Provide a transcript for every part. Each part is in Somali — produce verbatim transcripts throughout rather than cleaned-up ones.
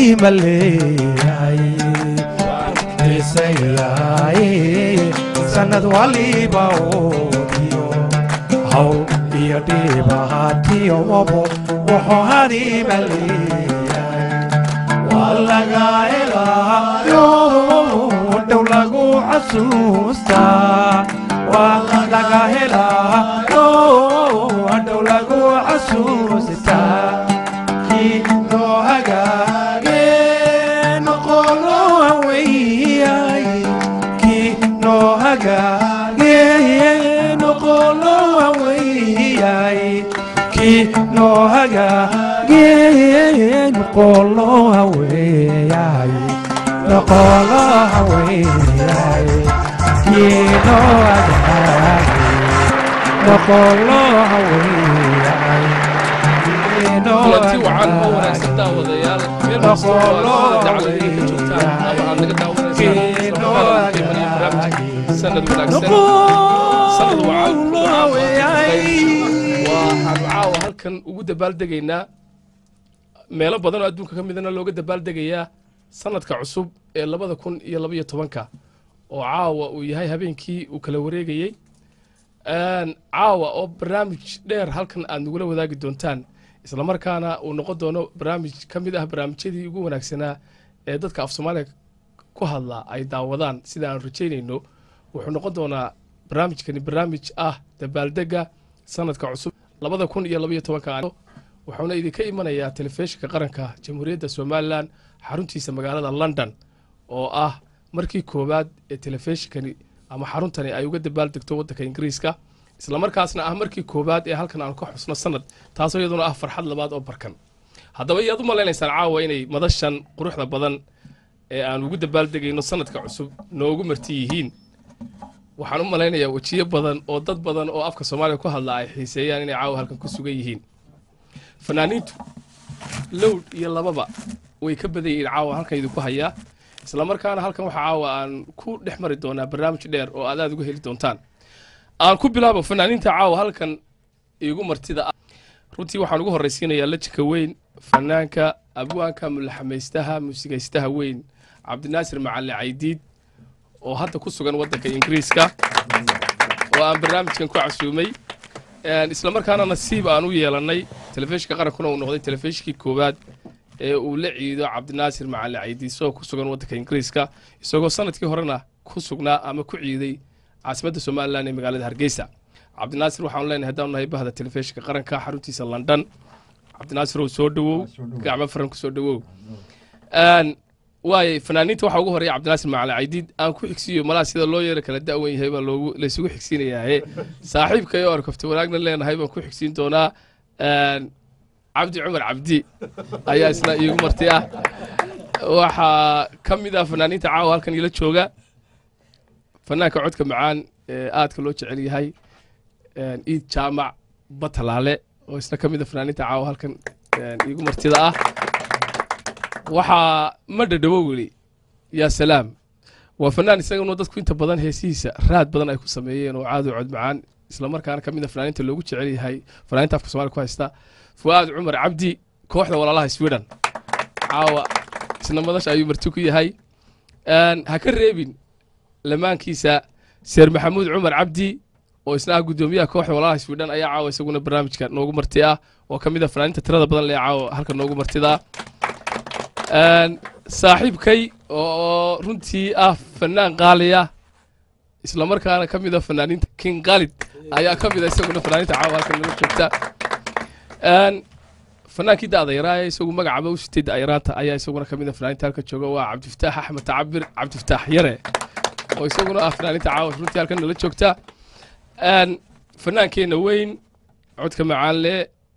maleeyay isayay sanad waliba oo hawl iyo dhibaatiyo wabo wuxuu hari maleeyay walaga ilaayo dhow lagu xasuustaa walaga ilaayo dhow lagu xasuustaa kino hagaage noqolo hawayay kino hagaage noqolo hawayay kino hagaage noqolo hawayay noqolo hawayay kino hagaage noqolo hawayay kulanti wacan oo wanaagsan daawadayaal meel kasta oo aad dacwadii ka joogtaan ama aad naga daawanaysaan sanad wanaagsan sanad wacan waxaan caawa halkan ugu dabaaldegaynaa meelo badan oo adduunka ka midana looga dabaaldegayaa sanadka cusub ee labada kun iyo labaiyo tobanka oo caawa uu yahay habeenkii uu kala wareegayey caawa oo barnaamij dheer halkan aad nagula wadaagi doontaan isla markaana uu noqon doono barnaamij ka mid ah barnaamijyadii ugu wanaagsanaa ee dadka af soomaaliya ku hadla ay daawadaan sida aan rajaynayno wuxuu noqon doonaa barnaamijkani barnaamij ah dabaaldega sanadka cusub labada kun iyo labaiyo tobanka wuxuuna idinka imanayaa telefishinka qaranka jamhuuriyadda somalilan xaruntiisa magaalada london oo ah markii koowaad ee telefishinkani ama xaruntani ay uga dabaaldegto waddanka ingiriiska isla markaasna ah markii koowaad ee halkan aan ka xusno sanad taasoo iyaduna ah farxad labaad oo barkan haddaba iyaad u malaynaysaan caawa inay madashan quruxda badan ee aan ugu dabaaldegayno sanadka cusub noogu marti yihiin waxaan u malaynayaa wejiyo badan oo dad badan oo afka soomaaliya ku hadla ay xiiseeyaan inay caawa halkan ku sugan yihiin fanaaniintu lowd iyo lababa way ka badan yihiin caawa halkan idinku hayaa isla markaana halkan waxa caawa aan ku dhex mari doonaa barnaamij dheer oo aad aad uga heli doontaan aan ku bilaabo fanaaniinta caawa halkan iigu martida ah runtii waxaan ugu horraysiinayaa lajika weyn fanaanka abwaanka mulaxamaystaha muusigaystaha weyn cabdinaasir macalin caydiid oo hadda ku sugan waddanka ingiriiska oo aan barnaamijkan ku casuumay isla markaana nasiib aan u yeelannay telefishinka qarankuna uu noqday telefishinkii koowaad ee uu la ciido cabdinaasir macalin caydiid isagoo ku sugan waddanka ingiriiska isagoo sanadkii horena ku sugnaa ama ku ciiday caasimadda somalilan ee magaalada hargeysa cabdinaasir waxaanu leenahay haddaanu nahay bahda telefishinka qaranka xaruntiisa london cabdinaasir oo soo dhawow gacmo faran ku soo dhawow waay fanaaniinta waxaa ugu horeeya cabdinaasir macalin caydiid aan ku xigsiiyo malaa sida loo yeero kala da'wan yahay baa loogu laysugu xigsiinayaa saaxiibkayo arkafta wanaagna leenahay baan ku xigsiin doonaa cabdi cumar cabdi ayaa isna iigu marti ah waxaa ka mid ah fanaaniinta caawa halkan ila jooga fanaanka codka macaan ee aadka loo jecel yahay iid jaamac batalaale oo isna ka mid a fanaaniinta caawa halkan iigu martida ah waxaa ma dhadhawo weli yaa salaam waa fanaan isaguna dadku inta badan heesihiisa raad badan ay ku sameeyeen oo caado cod macaan isla markaana ka mid a fanaaniinta loogu jecel yahay fanaaniinta afka soomaaliya ku haysta fuaad cumar cabdi kooxda walaalaha sweden caawa isna madasha ayuu marti ku yahay ha ka reebin lamaankiisa seer maxamuud cumar cabdi oo isna ah guddoomiyaha kooxda walaalaha sweden ayaa caawa isaguna barnaamijka noogu marti ah oo ka mid a fanaaniinta tirada badan lee caawa halka noogu martida saaxiibkay oo runtii ah fanaan qaaliya isla markaana ka mid a fanaaniinta king khalid ayaa ka mid a isaguna fanaaniinta caawa halkan nala joogta fanaankii da'dayaraaya isagu magacaba u sitay da'yaraanta ayaa isaguna ka mid a fanaaniinta halka jooga waa cabdifataax axmed tacabir cabdifataax yare oo isaguna ah fanaaniinta caawa runtii halkan nala joogta fanaankeenna weyn codka macaanle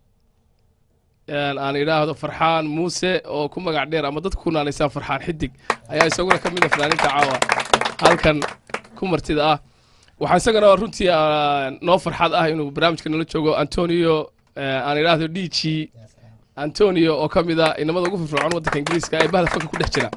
aan idhaahdo farxaan muuse oo ku magac dheer ama dadku ku naanaysaan farxaan xidig ayaa isaguna ka mid a fanaaniinta caawa halkan ku martida ah waxaa isagana runtii noo farxad ah inuu barnaamijka nala joogo antonio aan idhaahdo d g antonio oo ka mid a inamada ugu firfircoon waddanka ingiriiska ee bahda fanka ku dhex jira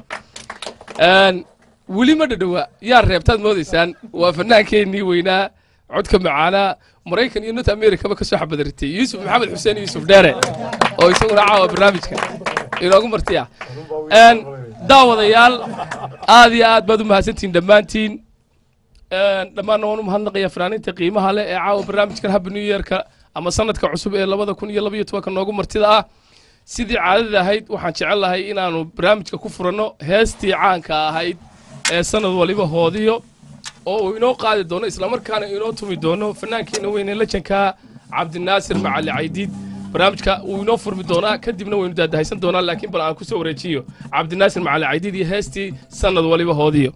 weli ma dhadhowa yaa reebtaad moodaysaan waa fanaankeenii weynaa codka macaanaa maraykan iyo north americaba ka soo xabadaritay yuusuf maxamed xuseen yuusuf dheere oo isaguna caawa barnaamijka inoogu martiya ان daawadayaal aad iyo aad baad u mahadsantiin dhammaantiin dhammaan waan u mahadnaqaya fanaaniinta qiimaha leh ee caawa barnaamijkan Happy New Year-ka ama sanadka cusub ee labada kun iyo laba iyo toban noogu martida ah sidii caadada ahayd waxaan jecelahay inaanu barnaamijka ku furano heestii caanka ahayd ee sanad waliba hoodiyo oo uu inoo qaadi doono isla markaana inoo tumi doono fanaankeena weyn ee lejanka Cabdinaasir Macali Caydiid barnaamijka uu inoo furmi doonaa kadibna waynu daadahaysan doonaa laakiin bal aan ku soo wareejiyo Cabdinaasir Macali Caydiid iyo heestii sanad waliba hoodiyo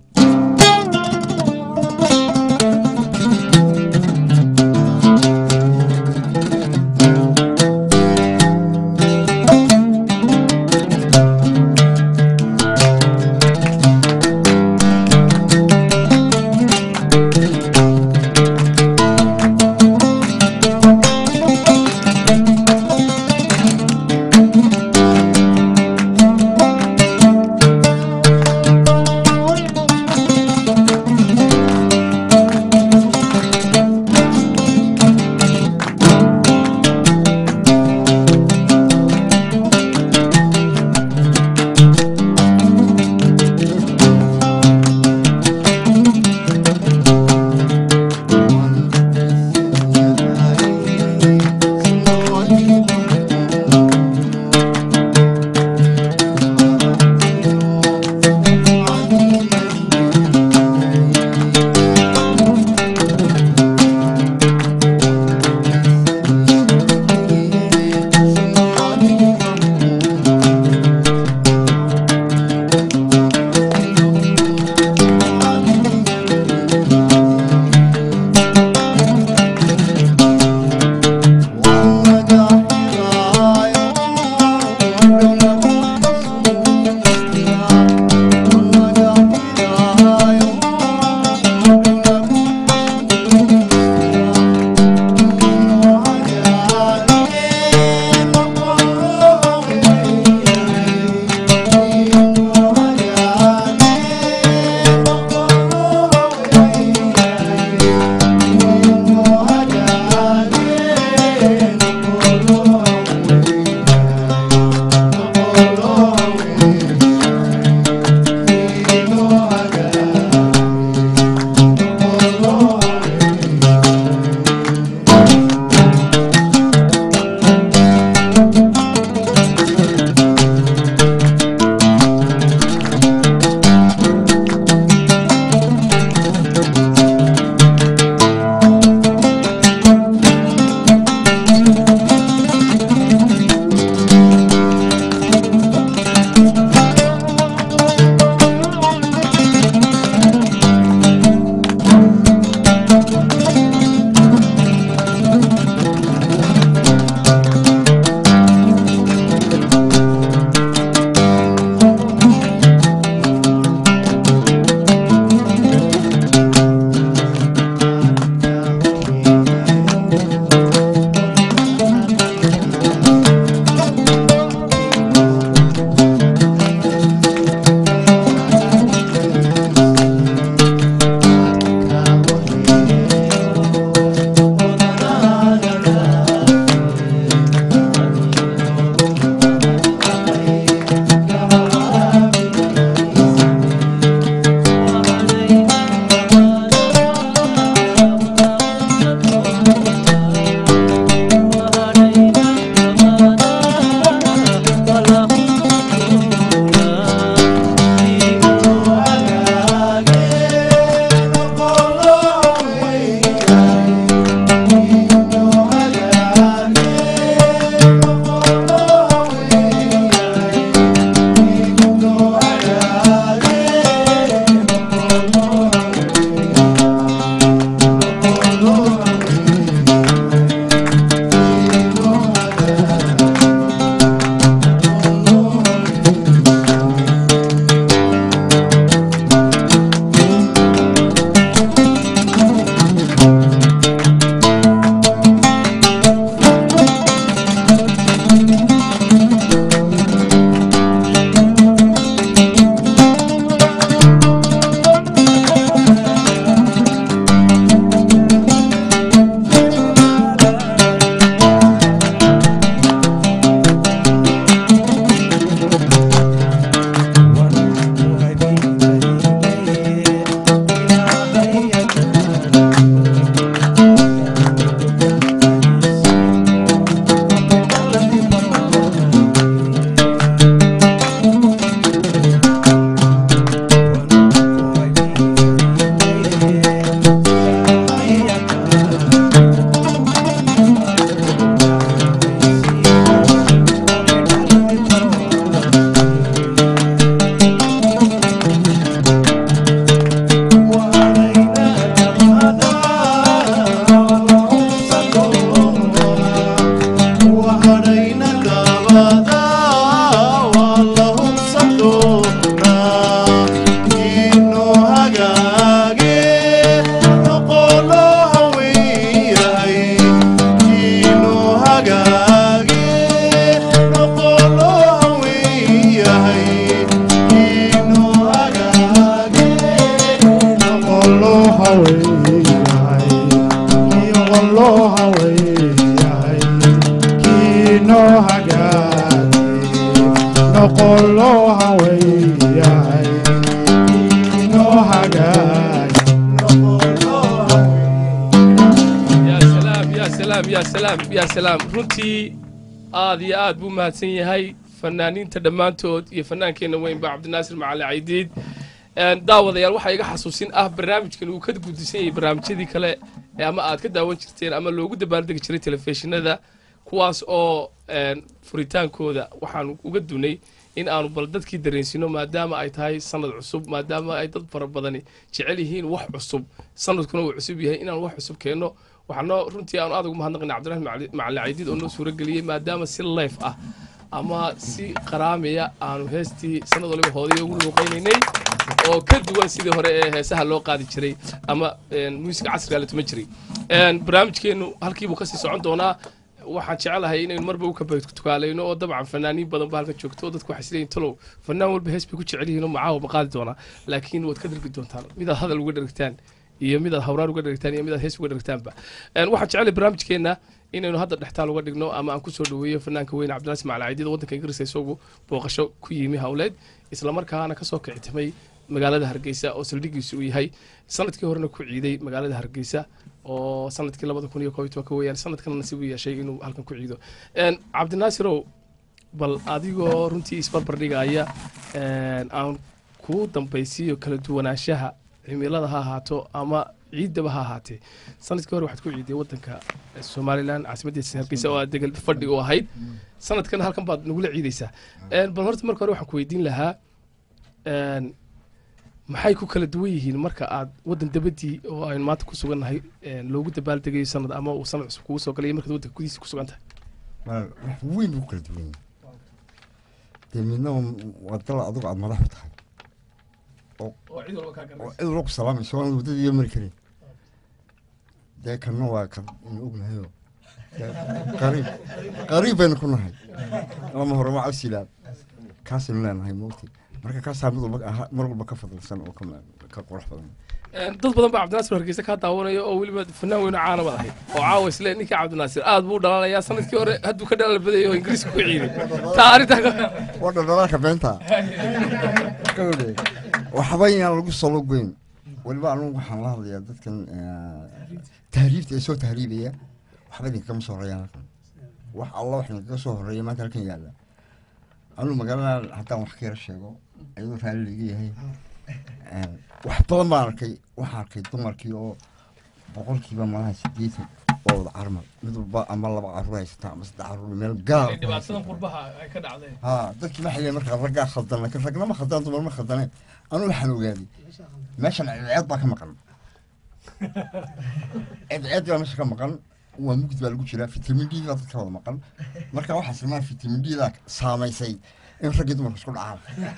doona ino hagaage noqolo haweyahay ino hagaage noqolo haweyahay ino hagaage noqolo haweyahay noqolo haweyahay kino hagaage noqolo haweyahay kino hagaage noqolo yaa salaam yaa salaam yaa salaam yaa salaam runtii aad iyo aad buu mahadsan yahay fanaaniinta dhammaantood iyo fanaankeenna weynba cabdinaasir macali caydiid daawadayaal waxaa iga xasuusin ah barnaamijkan uu ka gudisan yahay barnaamijyadii kale ee ama aad ka daawan jirteen ama loogu dabaaldegi jiray telefishinada kuwaas oo furitaankooda waxaanu uga dunay in aanu bal dadkii dareensino maadaama ay tahay sanad cusub maadaama ay dad fara badani jecel yihiin wax cusub sanadkuna uu cusub yahay inaan wax cusub keenno waxaanoo runtii aanu aad ugu mahadnaqina cabdiraxmaan macali caydiid oo noo suurageliyey maadaama si life ah ama si qaraamiya aanu heestii sanad waliba hoodaya ugu luuqaynaynay oo ka duwan sidii hore ee heesaha loo qaadi jiray ama muusiga casriga la tuma jiray barnaamijkeennu halkiibuu kasii socon doonaa waxaan jecelahay inaynu marba u kabatukaalayno oo dabcan fanaaniin badan ba halka joogto oo dadku waxay isleeyihin talow fanaan walba hees bay ku jecel yihiin oo macaawa ma qaadi doonaa laakiin waad ka darbi doontaan midaad hadal uga dhergtaan iyo midaad hawraar uga dhergtaan iyo midaad hees uga dhergtaanba waxaan jecelahay barnaamijkeenna inaynu hadda dhextaal uga dhigno ama aan kusoo dhaweeyo fanaanka weyne cabdinaasir macali caydiid waddanka ingiriiska isagu booqasho ku yimi howleed islamarkaana kasoo kicitimay magaalada hargeysa oo saldhigiisu uu yahay sanadkii horena ku ciiday magaalada hargeysa oo sanadkii labada kun iyo koob iyo tobanka weeyaan sanadkana nasiib u yeeshay inuu halkan ku ciido cabdinaasirow bal adigoo runtii isbarbardhigaya aan kuu dambaysiiyo kala duwanaanshaha cimilada ha ahaato ama ciidaba ha ahaatee sanadkii hore waxaad ku ciiday waddanka somalilan caasimaddiisa hargeysa oo aad degal fadhi u ahayd sanadkana halkan baad nagula ciidaysaa bal horta marka hore waxaan ku weydiin lahaa maxay ku kala duwan yihiin marka aad waddan dabadii oo aynu maanta ku sugannahay loogu dabaaldegayo sanad ama uu sanad cusub kugu soo galay markaad waddanka gudihiisa ku sugan tahay wax weyn buu kala duwan yahay dee midna waa dal adigu aad madax u tahay oo cid walba kaa oo cid walba ku salaamayso waan waddadii mari karin dee kanna waa kan inu ognahayoo qariib qariib baynu ku nahay lama hore waa cabsilaab kaasaynu leenahay moogtay marka kaasaa mid walba mar walba ka fadilsan oo ka qurux badan dad badan baa cabdinaasir hargeysa kaa daawanayo oo weliba fanaan weyno caana baad ahayd oo caawa isle ninkii cabdinaasir aad buu dhalalayaa sanadkii hore hadduu ka dhalal badayay oo ingiriiska ku ciiday taa arrintaa waa dhaldhalaalka beenta waxba inaan lagu soo logoyn weliba anugu waxaan la hadlayaa dadkan tahriibta ee soo tahriibaya waxba idinkama soo horeeyaan halkan wax alla wax idinkaga soo horeeya maanta halkan yaalla anuu magaalada haddaan wax ka yara sheego ayadoo raalli laga yahay wax badan baan arkay waxaan arkay dumarkii oo boqolkiiba malaha sideetan oo wada carmal mid walba ama laba carruur haysata ama saddex carruur meel gaar dhibaatadan qurbaha ay ka dhacday haa dadkii ma xigeen markaa raggaa khaldan laakiin ragna ma khaldaan dumar ma khaldaneen anuu waxaan ogaaday meeshan cidceed baa ka maqan cidceed baa meesha ka maqan waa mugdi baa lagu jiraa fitamin d baa dadka wada maqan marka waxaa silmaa fitamin d daa saamaysay in raggii dumarku isku dhacaan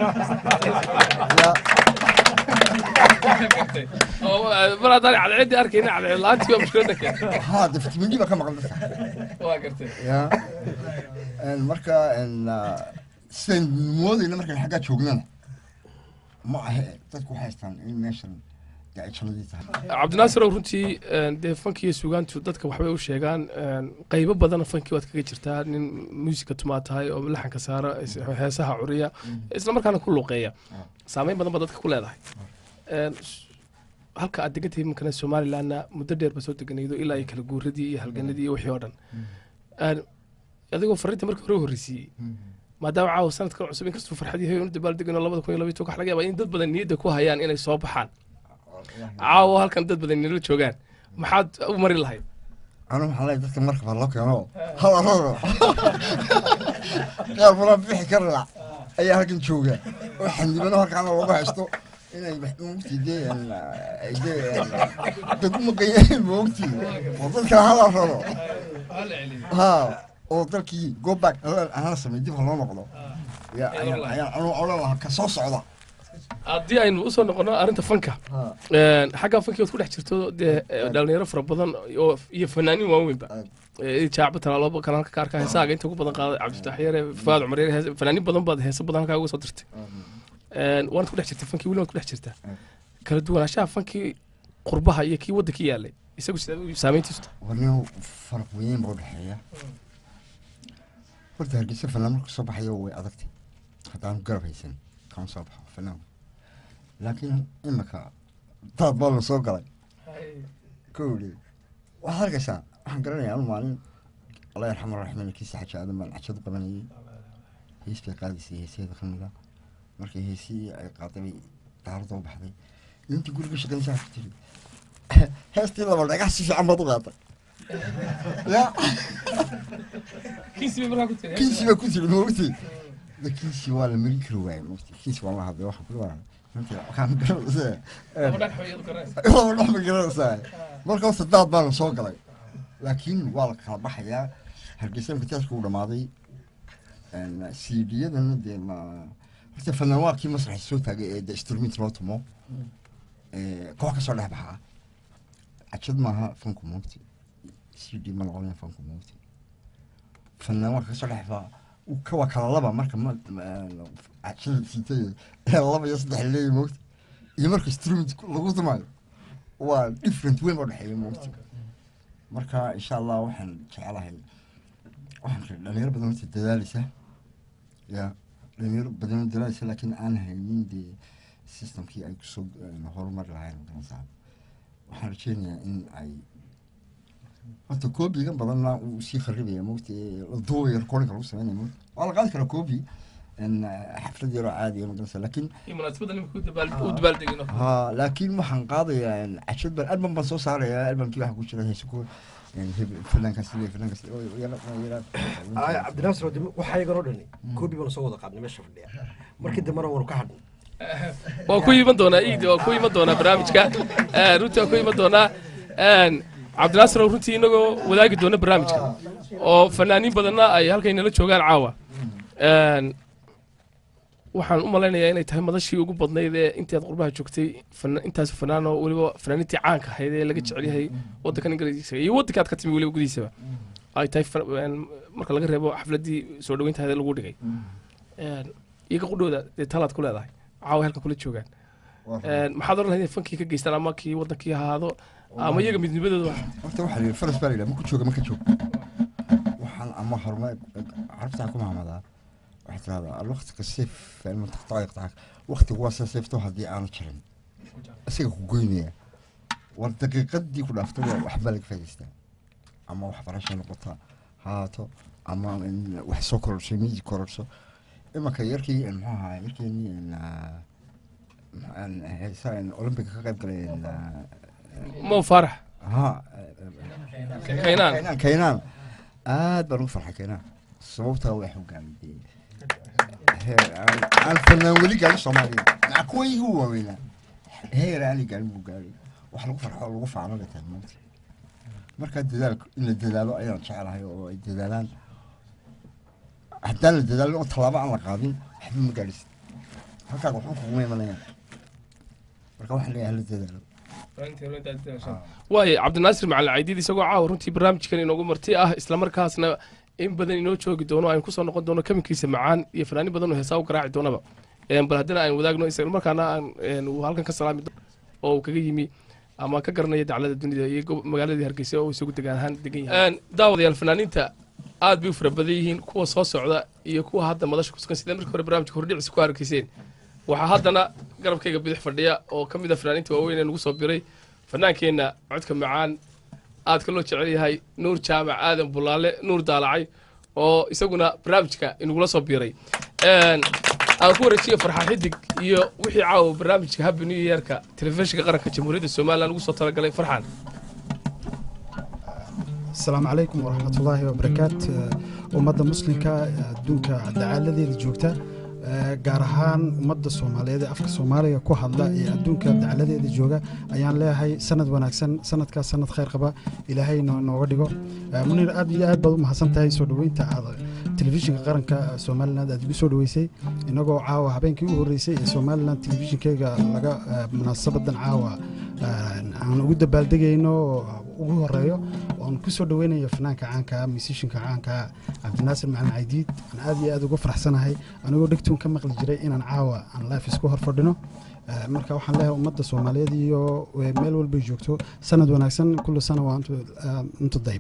mar haddaan cadceeddii arkayna cadceed la-aantii waa mushkiladda keenta haa de fitamin d baa ka maqan dadka waa gartay ya marka sidayn moodayna markaan xaggaa joognana ma ahe dadku waxay haystaan in meeshan cabdinaasir ow runtii dee fankiiyo sugaantu dadka waxbay u sheegaan qaybo badana fankii waad kaga jirtaa nin muusika tumaa tahay oo laxanka saara heesaha curiya isla markaana ku luuqeeya saameyn badan ba dadka ku leedahay halka aad degan tahay imankana somalilandna muddo dheer ba soo deganaydo ilaa iyo kala guuradii iyo halganadii iyo wixii oo dhan adigoo fariinta markii hore horreysiiyey maadaama caawa sanadkan cusub inkastuu farxad yahay inu dabaaldegano labada kun iyo labaiy toban waxa laga yaabaa in dad badan niyadda ku hayaan inay soo baxaan caawa halkan dad badan nila joogaan maxaad u mari lahayd anu waxaan leeyahay dadka markaba loo keeno halarado qaar badan bixi ka raac ayaa halkan jooga oo xandibano halkaana loogu haysto inay moogtii dee dad u maqayeen moogtii oo dadka halarado ha oo dalkii go back hala samey dib ha loo noqdo يا أنا أنا أنا والله كسوس عضا haddii aynu usoo noqono arrinta fanka xagga fankii waad ku dhex jirto dee dhalinyaro fara badan oo iyo fanaaniin waaweynba jaacba talaalooba kale halka ka arkaa heesaaga inta ugu badan qaaday cabdifatax yare faad cumar yare fanaaniin badan baad heesa badan halkaa uga soo dirtay waad ku dhex jirtay fankii weli waad ku dhex jirtaa kala duwanaanshaha fankii qurbaha iyo kii waddanka yaalay isagu sidee saameyntiisu ورنيه فرق وين بقول الحياة قلت هالجسم فنان مركز صباح يوي أدرتي حتى أنا قرب هيسن كان صباح فنان لكن إمك طاب بالله سوق علي كولي وهذا كسان حنقرني يا المال الله يرحمه الرحمن كيس حكى هذا من عشرة قبني هيس في قادسي هيس هذا خمسة مركي هيسي قاطبي تعرضوا بحذي أنت تقول ليش كان شاف كتير هستي لا والله قاعد في عم بضغط لا kiisi markaa ku tiri كيسي ما كنت موتي ده كيسي ولا ميكرو وين موتي كيسي والله هذا واحد كل واحد انت كان قرص walaal xooyadu garanaysa والله ما قرص marka saddeed baan soo galay laakiin waa la kala baxaya hargeysan ka taasku dhamaaday een CD-yadan de ma horta fanaan waa kii masrax soo taagay ee instrument loo tumo ee koox ka soo dhex baxa عشان معها فنكم موتي سيدي ما الغنى فنكم موتي فنان واحد صلح فا وكوا كلابا مركب ما عشان سيتي الله يصلح لي موت يمرك ستريمت لغوت مال و ديفرنت وين ولا حي موت مركا ان شاء الله وحن جعلها وحن لانير بدون تدالسه يا لانير بدون تدالسه لكن انا هيين دي سيستم كي اي سوق هورمر لهين صعب waxaan rajeynayaa in ay horta koobigan badanna uu sii kharibaya moogta duuya recording lagu sameynaya moogta waa la qaadi karaa koobi in xaflad yaroo caadi ah maganaysa laakiin munaasabada nimka ku dabaal u dabaal degino ha laakiin waxaan qaadayaa cashad bal album baan soo saarayaa albumkii waxa ku jira heeso ku in fanaanka sidii fanaanka sidii yala yala ay Cabdinaasir waxa iga rodhani koobi baan soo wada qaadnay meesha fadhiya markii dambe waan ka hadhnay waa ku iman doonaa iidi waa ku iman doonaa barnaamijka runtii waa ku iman doonaa cabdinaasir runtii inagoo wadaagi doona barnaamijka oo fanaaniin badanna ay halkaynala joogaan caawa waxaan u malaynayaa inay tahay madashii ugu badnayd ee intaad qurbaha joogtay intaas fanaan oo weliba fanaaniintii caanka ahayd ee laga jecel yahay waddankan ingiriiska iyo waddanka aad ka timi weliba gudihiisaba ay tahay marka laga reebo xafladdii soo dhaweyntaada lagu dhigay iyaga qudhooda dee talaad ku leedahay caawa halkan kula joogaan maxaad oran lahayd inay fankii ka geystaan ama kii waddankii ahaado ama iyaga midnibadooda horta waxaa la yidhi faras baa la yidhaha ma ku jooga ma ka joog waxaan ama horma carabtaa ku maamadaa waxay tirahdaa alwaqti ka seef ilma taqtaa yaqtaa waqtigu waa saa seefto haddii aanu jirin isaga ku goynaya war daqiiqadii ku dhaaftay waxbaa laga faa'idaystaa ama waxbarasho noqota haato ama wax soo kororso miyi kororso imaka yarkii muxuu ahaa yarkeenii heesaan olympic ka qayb galeen mo farax ha kaynaan kaynaan aad baan ugu farxay kaynaan sababtaa waa hogaamiyey aan fanaan weli gaarin soomaaliya maca kuwa igu waaweynaa heer aan gaarin buu gaaray wax lagu farxo lagu faano la tahay maanta marka dadaal in la dadaalo ayaan jecelahay oo ay dadaalaan haddaan la dadaalin oo tallaabo aan la qaadin waxba ma gaadhisid halkaa waxba kuguma imanayaan marka waxaan leeyahay la dadaalo waaye cabdinaasir macalin caydiid isagoo caawa runtii barnaamijkan inoogu marti ah islamarkaasna in badan inoo joogi doono aynu kusoo noqon doono kaminkiisa macaan iyo fanaanin badan oo heesaa u garaaci doonaba bal haddana aan wadaagno islamarkaana aan halkan ka salaami oo uu kaga yimi ama ka garanaya daclada dunida iyo magaaladii hargeysa oo isagu degaan ahaan degan yahay daawadayaal fanaaniinta aad bay u fara badan yihiin kuwa soo socda iyo kuwa hadda madasha ku sugan sidee markii hore barnaamijka hordhicisa ku arkayseen waxaa haddana garabkayga bidix fadhiya oo ka mid a fanaaniinta waaweyn ee nagu soo biray fanaankeenna codka macaan aadka loo jecel yahay nuur jaamac aadan bulaale nuur daalacay oo isaguna barnaamijka inagula soo biiray aan ku wareejiyo farxaan xidig iyo wixii caawa barnaamijka happy new yearka telefishinka qaranka jamhuuriyadda somaliland ugu soo talagalay farxaan السلام عليكم ورحمة الله وبركاته ومدى مسلمك دونك دعالة جوجتا قارهان ومدى الصومالية أفك الصومالية كو هذا دونك دعالة جوجا أيان لها هاي سند وناكسن سند كا سند خير قبا إلى هاي نوغديغو منير أد ياد بدو محسن تهي سودوين تا telefishinka qaranka Somaliland aad igu soo dhaweysay inagoo caawa habeenkii u horeysay ee Somaliland telefishinkayga laga munaasabadan caawa aan ugu dabaaldegayno ugu horeeyo oon ku soo dhaweynayo fanaanka caanka musicianka caanka Cabdinaasir Macalin Caydiid aan aad iyo aad ugu faraxsanahay anigoo dhigtoon ka maqli jiray inaan caawa aan live isku hor fadhino marka waxaan leeyahay ummadda Soomaaliyeed iyo meel walba joogto sanad wanaagsan kullu sana waa inta dayb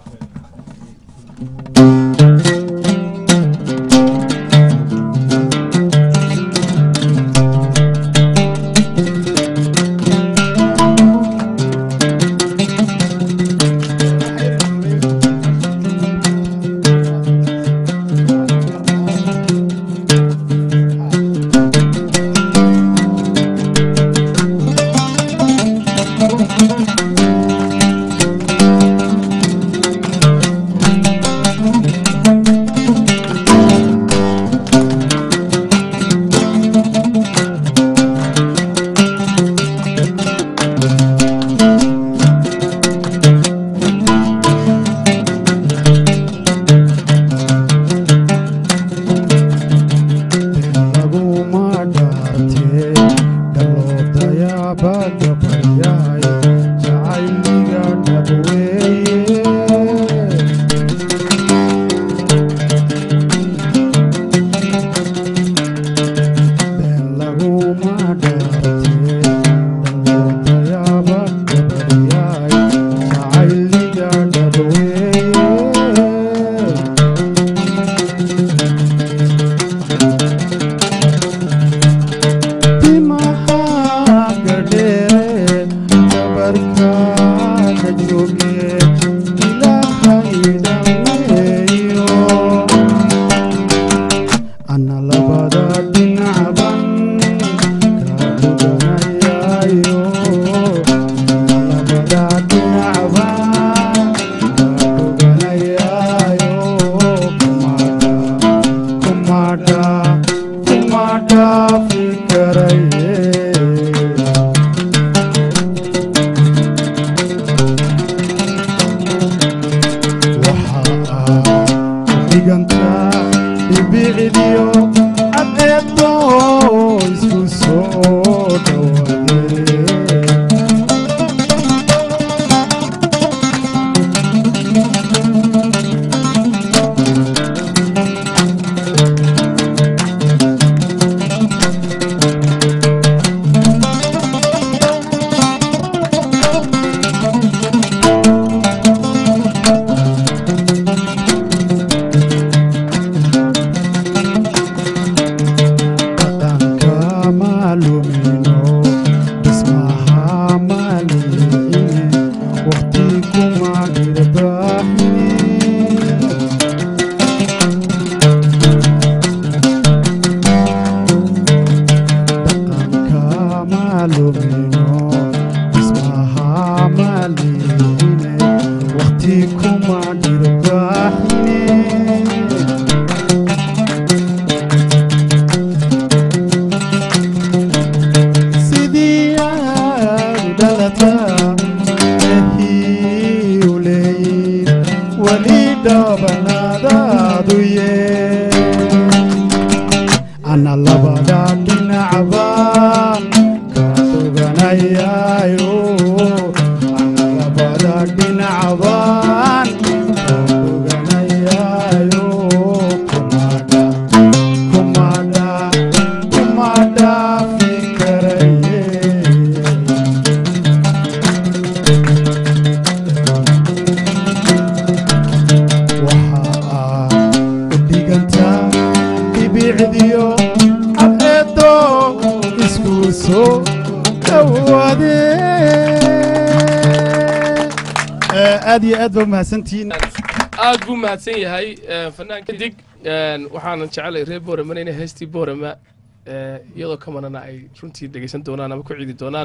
aad iyo aad baa mahadsantiin aad buu mahadsan yahay fanaanka dig waxaan jecelay reer Boorama inay heestii Boorama iyadoo kamanana ay runtii dhageysan doonaan ama ku ciidi doonaan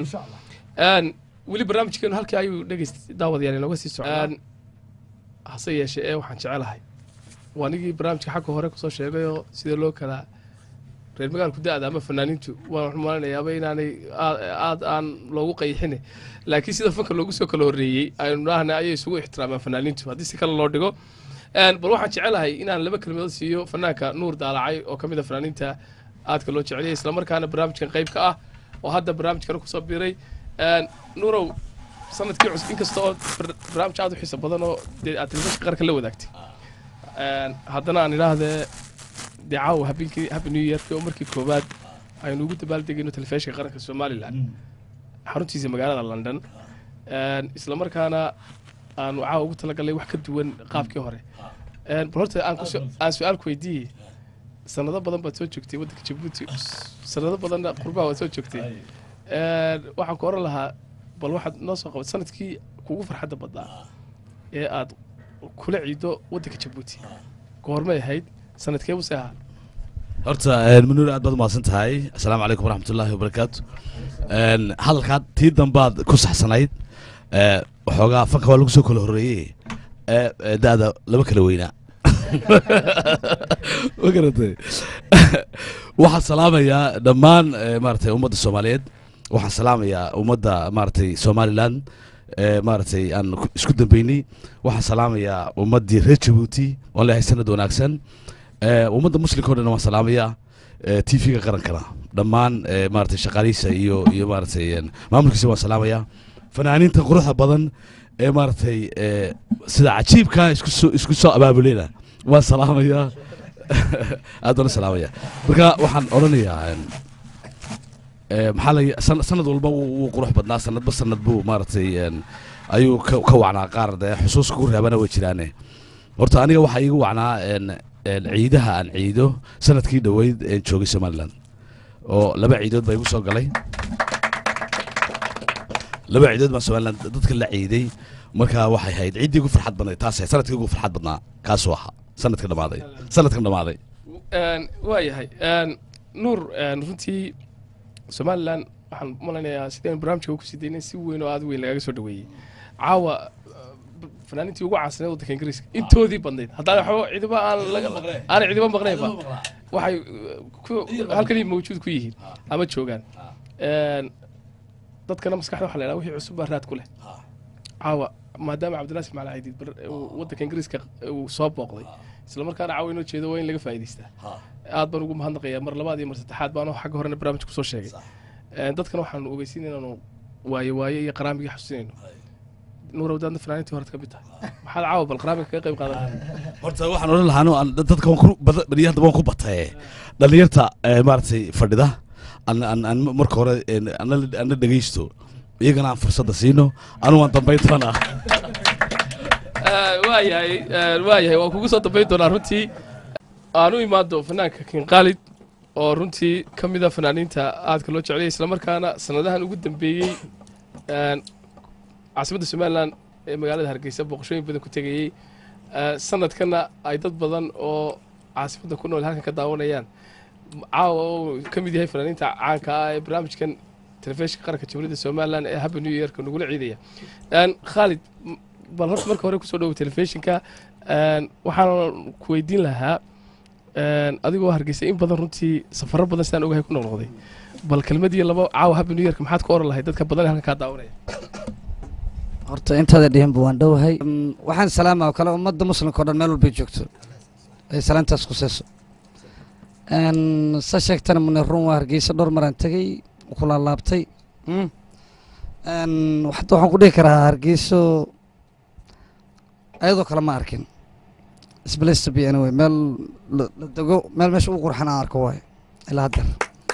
aan wali barnaamijkeenu halkii ayuu dhageystay daawadayaan inooga sii socdaan hase yeeshee ee waxaan jecelahay waanigii barnaamijka xagga hore ku soo sheegayo sida loo kala reer magaalku daada ama fanaaniintu waan xumaanayaa inaanay aad aan loogu qayxin laakiin sida fanka loogu soo kala horeeyay aynu naahna ay isugu ixtiraamaan fanaaniintu hadii si kala loo dhigo bal waxaan jecelahay inaan laba kelmadood siiyo fanaanka nuur daalacay oo ka mid a fanaaniinta aadka loo jeceliyay isla markaana barnaamijkan qayb ka ah oo hadda barnaamijkan kusoo biiray nuurow sanadkii cusub inkasta oo barnaamij aad u xiiso badan oo dee aad telefishinka qaranka la wadaagtay haddana aan idhaahdee dee caawa habeenkii happy new yearki oo markii koowaad aynu ugu dabaaldegayno telefishinka qaranka somaliland xaruntiisa magaalada london isla markaana aanu caawa ugu talagalnay wax ka duwan qaabkii hore bal horta aan su-aal ku weydiiyey sanado badan baad soo joogtay waddanka jabuuti sanado badanna qurbaha waad soo joogtay waxaan ku oran lahaa bal waxaad noo soo qabat sanadkii kugu farxadda badnaa ee aad kula ciido waddanka jabuuti goormay ahayd sanadkee buse ahaa horta manuur aad baad umahadsan tahay assalaamu calaykum waraxmatullaahi wabarakaatu hadalkaad tii dambaad ku saxsanayd waxoogaa fanka waa lagu soo kala horreeyey da-da laba kala weynaa ma garatay waxaan salaamayaa dhammaan maaragtay ummadda soomaaliyeed waxaan salaamayaa ummadda maaragtay somaliland maaragtay aan isku dambeynay waxaan salaamayaa ummaddii reer jabuuti waan leeyahay sanad wanaagsan ummadda muslimka o dhan waan salaamayaa t v-ga qarankana dhammaan maaragtay shaqaalihiisa iyo iyo maaragtay maamulkiisa waan salaamayaa fanaaniinta quruxda badan ee maaragtay sida cajiibka isku soo isku soo abaabuleyna waan salaamayaa aad baan u salaamayaa marka waxaan odhanayaa maxaa la sanad walba wuu qurux badnaa sanadba sanad buu maaragtay ayuu ka wacnaa qaar dee xusuus kugu reebana way jiraane horta aniga waxaa iigu wacnaa ciidaha aan ciido sanadkii dhoweyd een joogay somaliland oo laba ciidood baa igu soo galay laba ciidood baan somaliland dadka la ciiday marka waxay ahayd ciiddii ugu farxad badnayd taas ahayd sanadkii ugu farxad badnaa kaasuu ahaa sanadka dhamaaday sanadkan dhamaaday waa yahay nuur runtii somaliland waxaan malaynayaa sideen barnaamijka ku sii daynay si weyn oo aad weyn lagaga soo dhaweeyey caawa fanaaniintii ugu caansaneed waddanka ingiriiska intoodii badnayd haddaan waxba ciidamo aan aanay ciidamo maqnaynba waxay halkani mawjuud ku yihiin ama joogaan dadkana maskaxda waxa la yidhaha wixii cusub baa raad ku leh caawa maadaama cabdinaasir macalin caydiid waddanka ingiriiska uu soo booqday isla markaana caawa inoo jeedo waa in laga faa'iidaystaa aad baan ugu mahadnaqayaa mar labaad iyo mar saddexaad baan xagga horena barnaamijka kusoo sheegay dadkana waxaanu ogeysiin inaanu waaye waaye iyo qaraamigii xasuusinayno nuur wadaadna fanaaniintii horta ka mid tahay maxaad caawa bal qaraamiga kaga qayb qaadan horta waxaan odhan lahaa dadka badiya hadda waan ku bataye dhallinyarta maaragtay fadhida aan marka hore ana dhegaysto iyagana aan fursadda siino anu waan dambayn doonaa waayahay waayahay waan kugu soo dambayn doonaa runtii aan u imaado fanaanka kin khaalid oo runtii ka mid a fanaaniinta aadka loo jeclayay isla markaana sanadahan ugu dambeeyey caasimadda somaliland ee magaalada hargeysa booqashooyin badan ku tegayey sanadkana ay dad badan oo caasimadda ku nool halkan ka daawanayaan caawa oo ka mid yahay fanaaniinta caanka ah ee barnaamijkan telefishinka qaranka jamhuuriyadda somaliland ee happy new yearka nagula ciidaya khaalid bal horta marka hore kusoo dhowo telefishinka waxaan ku weydiin lahaa adigoo hargeysa in badan runtii safaro badan sidaan ogahay ku noqnoqday bal kelmadii laba caawa happy new yearka maxaad ku oran lahay dadka badan halkan kaa daawanaya horta intaada dhihinba waan dhowahay waxaan salaamaa oo kale ummadda muslimka o dhan meel walbay joogto ay salaantaas khuseyso sa sheegtana mune run waa hargeysa dhowr maraan tegey kula laabtay hadda waxaan ku dhihi karaa hargeyso ayadoo kale ma arkin isbaleysta b anyway meel la dego meel meesha ugu qurxan aan arko waayo ilaa haddeer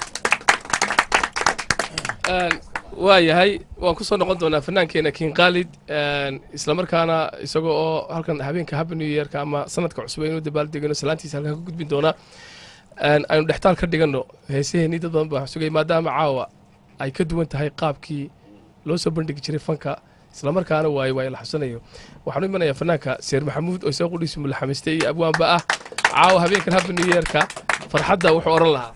waa yahay waan ku soo noqon doonaa fanaankeena kin khaalid isla markaana isagoo oo halkan habeenka happy new yearka ama sanadka cusub aynu dabaaldegano salaantiisa halkan ka gudbin doonaa aynu dhextaal ka dhigano heesaheenii dad badan baa sugay maadaama caawa ay ka duwan tahay qaabkii loo soo bandhigi jiray fanka isla markaana waayo waayo la xusanayo waxaanu imanayaa fanaanka seer maxamuud oo isagoo qudhiisu mulaxamaystay iyo abwaanba ah caawa habeenkan happy new yearka farxadda wuxuu oran lahaa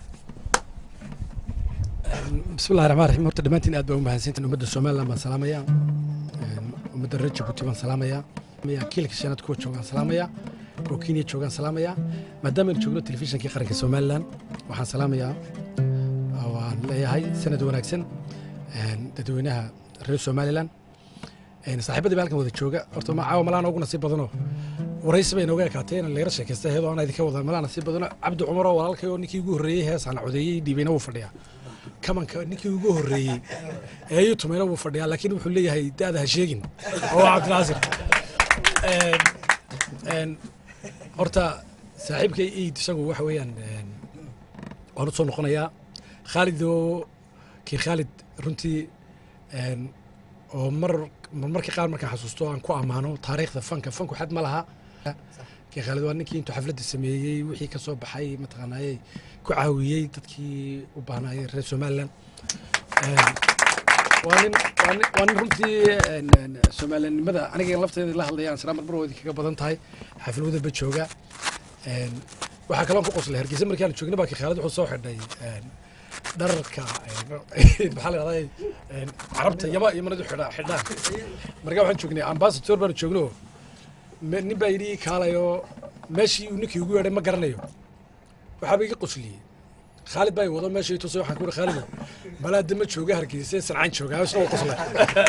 بسم الله الرحمن الرحيم horta dhamaantiin aad baan u mahadsantiin ummadda Soomaaliland baan salaamaya ummadda reer Djibouti baan salaamaya miya kiilka shanaad ku joogan salaamaya oo Kenya joogan salaamaya maadaama aan joogno telefishinkii qaranka Soomaaliland waxaan salaamaya waan leeyahay sanad wanaagsan dadweynaha reer Soomaaliland een saaxiibadii halkan wada jooga horta ma caawa malaan ugu nasiib badano waraysi bay nooga ekaatay in layra sheekaystay iyadoo aan idinka wada malaana si badan cabdi cumar oo walaalkay oo ninkii ugu horreeyey heesaan codeeyey dhibayna wuu fadhiyaa kamanka ninkii ugu horreeyey ee ayuu tumayna wuu fadhiyaa laakiin wuxuu leeyahay da'da ha sheegin oo cabdinaasir horta saaxiibkay iid isagu waxa weeyaan waan u soo noqonayaa khaalid oo kii khaalid runtii oo mar marmarkii qaar markaan xasuusto aan ku ammaano taariikhda fanka fanku xad ma laha kii khaalid waa ninkii intuu xafladda sameeyey wixii ka soo baxay mataqaanaayey ku caawiyey dadkii u baahnaayey reer somaliland waa nin waa nin runtii soomaalinimada aniga lafteeda la hadlaya aan salaamad marwoodi kaga badan tahay xaflada ba jooga waxaa kaloo ku qoslay hargeysa markaan joogna baa kii khaalid wuxuu soo xidhay dharka maxaa la yidhahdaa carabta yaba iyo manadu xidhaa xidhaan markaa waxaan joognay ambassador baan joogno nin baa yidhi kaalayo meeshii uu ninkii ugu yeedhay ma garanayo waxaaba iga qosliyey khaalid baa wado meeshii tusay waxaan ku yidhi khaalid balaada ma jooga hargeysa sancaan joogaa isna waa qoslay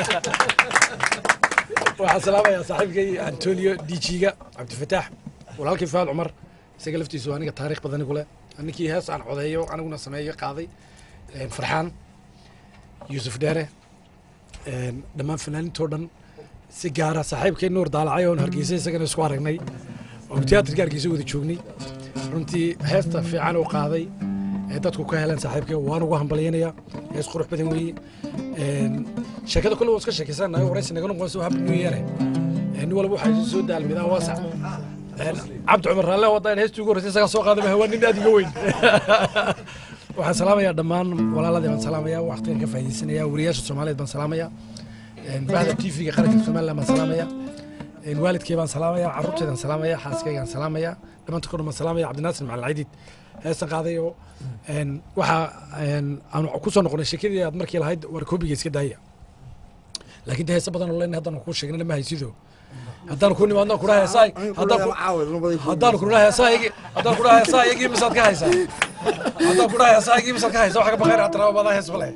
waxaan salaamayaa saaxiibkay antonio dijiga cabdifataax walaalkii faal cumar isaga laftiisu aniga taariikh badan igu leh ninkii hees aan codeeyo aniguna sameeyo qaaday farxaan yuusuf dheere dhammaan fanaaniintoo dhan si gaara saaxiibkay nuur daalacay oon hargeysa isagana isku aragnay oo tiyaatarka hargeysa wada joognay runtii heesta fiican uu qaaday ee dadku ka heleen saaxiibkay waan ugu hambalyaynayaa hees qurux badan weeye sheekada kulle waan iska sheekaysanahay waraysi naga noqonaysa happy new year nin walba waxaa soo daalmidaan waasac cabdi cumar raalle wadaan heestii ugu horreysay isagaa soo qaadaba hawaa nin aad iga weyn waxaan salaamayaa dhammaan walaaladii baan salaamayaa waqtigan ka faa'iidaysanayaa wariyaasha soomaaliyeed baan salaamayaa bahda t v-ga qaranka somaliland baan salaamayaa waalidkay baan salaamayaa carruurteydaan salaamayaa xaaskaygaan salaamayaa dhammaanta kodhan baan salaamaya cabdinaasir macalin ciidid heestan qaaday oo waxaa aan ku soo noqonay sheekadii aad markii lahayd war koobiga iska daaya laakiin de heese badan oo leen haddaan kuu sheegnana ma haysido haddaan ku nimaadno kudha heesaay haddaan kudha heesaaygi haddaan kudha heesaaygi misaad ka haysaa haddaan kudha heesaaygi misaad ka haysaa waxa ka baqayr atraba badan hees bale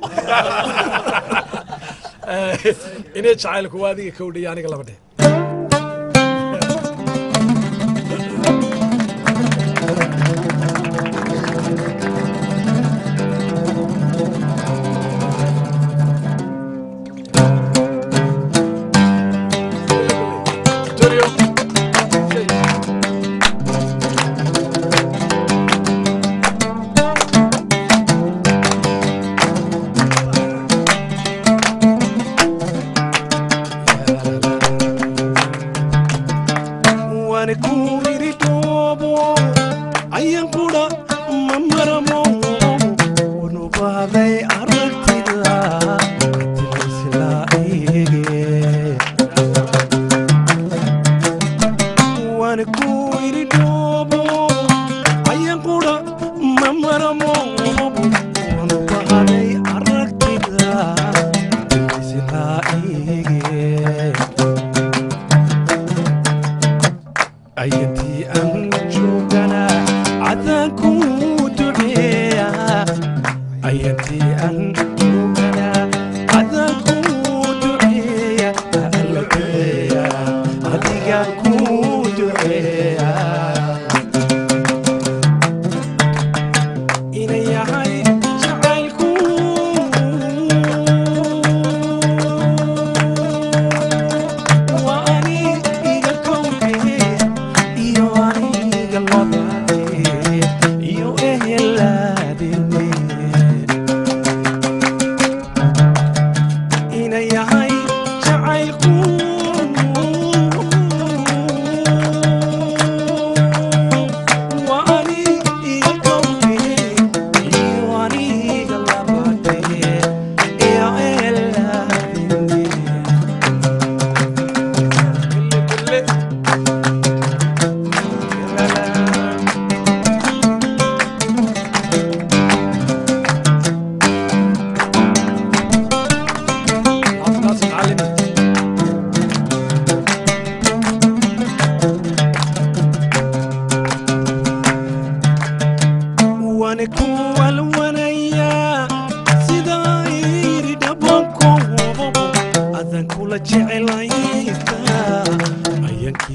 inay jacaylku waa adiga ka udhiya aniga laba dheh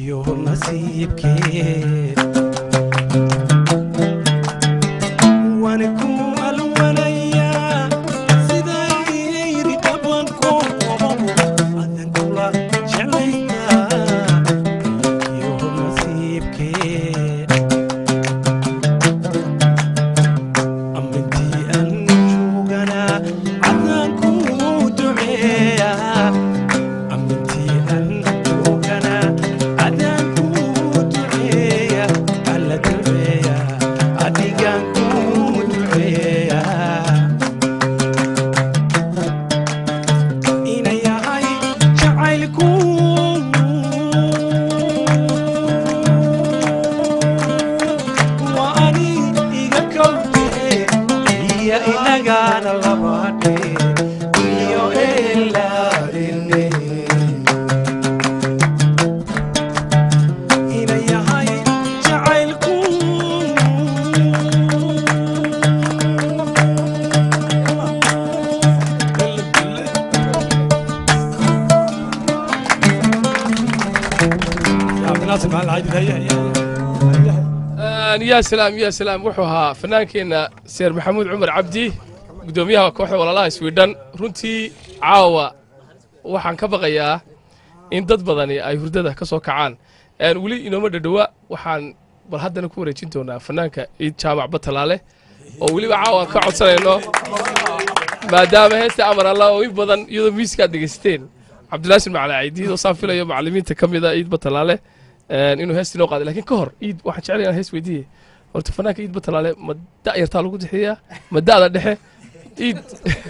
iyo nasiibkee waana ku alwanayaa sidaydi dhabanko adan kula jeclayaa iyo nasiibkee amintii aan jooganaa cadaan ku duceeyaa amintii aan jooganaa cadaan ku duceeyaa alla duceeyaa adigaan ku duceeyaa ina yahay jacaylku waa ani iga kawdee iyo inagaana labadhee iyo elaadine ina yahay jacaylku cabdinaasir maxaa lahayd يا سلام يا سلام وحوها فنان كينا سير محمود عمر عبدي قدوميها كوحدة والله سويدن runtii caawa waxaan ka baqayaa in dad badani ay hurdada ka soo kacaan aan wali inooma dhadhawa waxaan bal haddana ku wareejin doonaa fanaanka ciid jaamac batalaale oo waliba caawa ka codsanayno maadaama heesta amar allah oo in badan iyadoo miiskaad dhegaysteen cabdinaasir macali caydiid oo saan filayo macallimiinta ka mid a ciid batalaale inuu heesta inoo qaaday laakiin ka hor ciid waxaan jecel inaan hees weydiiye horta fanaanka ciid batalaale ma da' yartaa lagu dixiyaa ma da'da dhexe ciid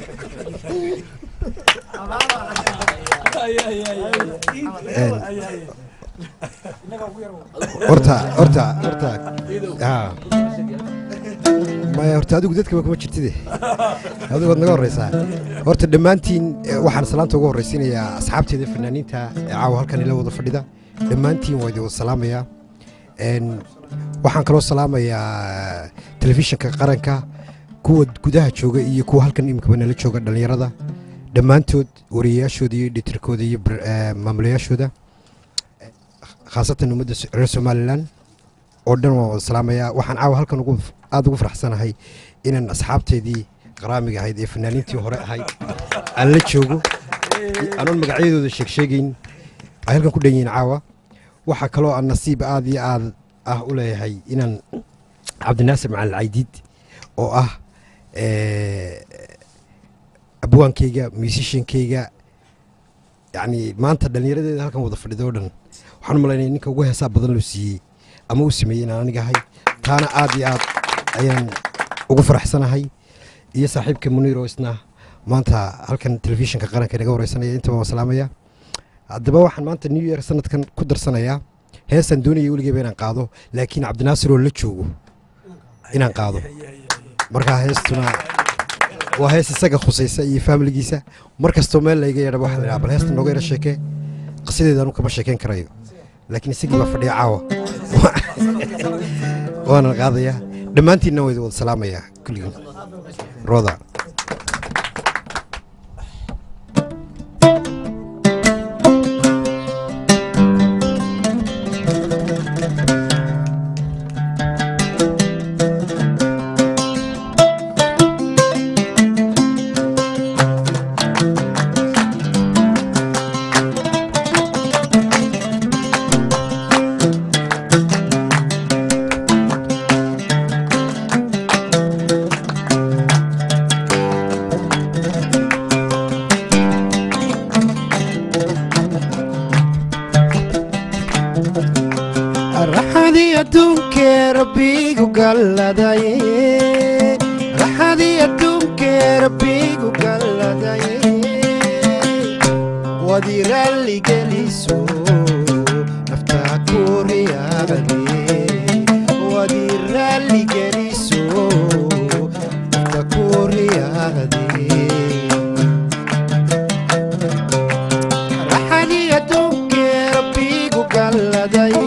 horta horta horta haa maya horta adigu dadkaba kuma jirtide adigu waad naga horreysaa horta dhammaantiin eh, waxaan salaanta ugu horreysiinayaa asxaabteeda fanaaniinta ee caawa halkan ila wada fadhida dhammaantiin waa idin wada salaamayaa Een, waxaan kaloo salaamayaa telefishinka qaranka kuwa gudaha jooga iyo kuwa halkan imikaba nala jooga dhallinyarada dhammaantood wariyayaashooda iyo editarkooda iyo bar- eh, maamulayaashooda khaasatan ummadda s- reer somalilan oo dhan waan wada salaamayaa waxaan caawa halkan ugu aada ugu faraxsanahay inaan asxaabteedii qaraamiga ahayd ee fanaaniintii hore ahayd aan la joogo anoon magacyadooda sheeg sheegayn ay halkan ku dhan yihiin caawa waxaa kaloo aan nasiib aad iyo aad ah u leeyahay inaan cabdinaasir macalin caydiid oo ah eh, abwaankayga musishankayga yacni maanta dhallinyaradeeda halkan wada fadhida oo dhan waxaan u malaynaya ninka ugu heesaa badan loo siiyey ama uu sameeyey inaan aniga ahay taana aad iyo aad ayaan ugu faraxsanahay iyo saaxiibka muniir oo isna maanta halkan telefishinka qaranka naga wareysanaya intaba waan salaamaya haddaba waxaan maanta new year sanadkan ku darsanayaa heesaan doonaya weligeyba inaan qaado laakiin cabdinaasir oo la joogo inaan qaado markaa heestuna waa hees isaga khusaysa iyo faamiligiisa mar kastoo meel layga yeedhaba waxaa la idhaha bal heesta nooga yara sheekee qasideedaanu kama sheekayn karayo laakiin isagii baa fadhiya caawa waana qaadayaa dhammaantiinna waa idin wada salaamayaa kulligiin roda raxadii adduunkee rabbigu galladaye raxadii adduunkee rabbigu galladaye wadi raalli geliso naftaa ku riyaaqde wadi raalli geliso nafta ku riyaaqde raxadii adduunkee rabbigu galladaye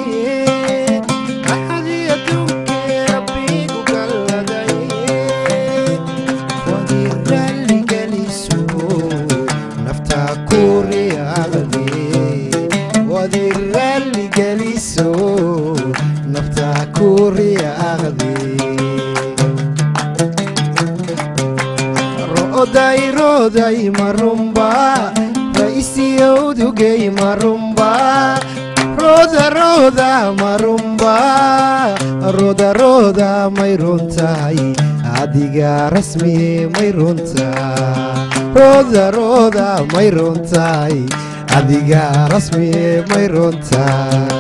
roday roday marumba raisiyowdugey marumba roda roda marumba roda roda may runtahay adiga rasmiye may runtahay roda roda may runtahay adiga rasmiye may runtahay